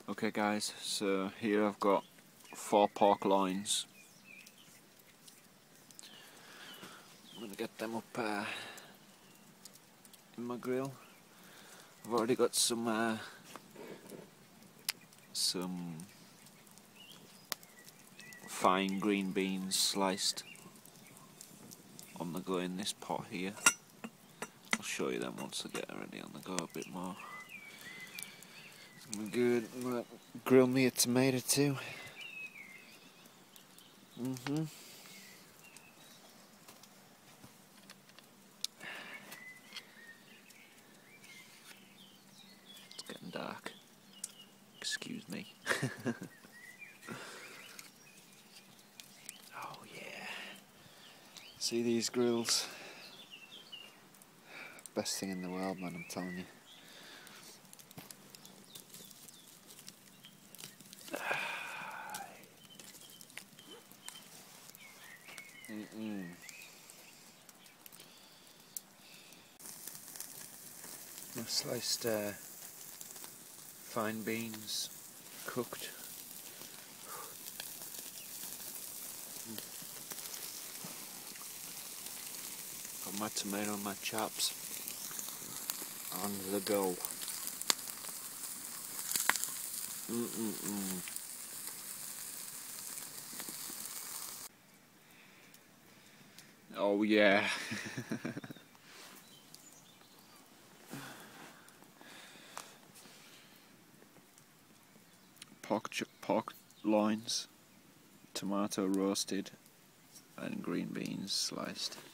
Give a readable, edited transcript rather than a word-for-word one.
Okay guys, so here I've got 4 pork loins. I'm going to get them up in my grill. I've already got some fine green beans sliced on the go in this pot here. I'll show you them once I get ready on the go a bit more. I'm good. I'm gonna grill me a tomato too. It's getting dark. Excuse me. Oh yeah. See these grills? Best thing in the world, man, I'm telling you. My sliced fine beans cooked. Got my tomato and my chops on the go. Oh yeah. Pork loins, tomato roasted, and green beans sliced.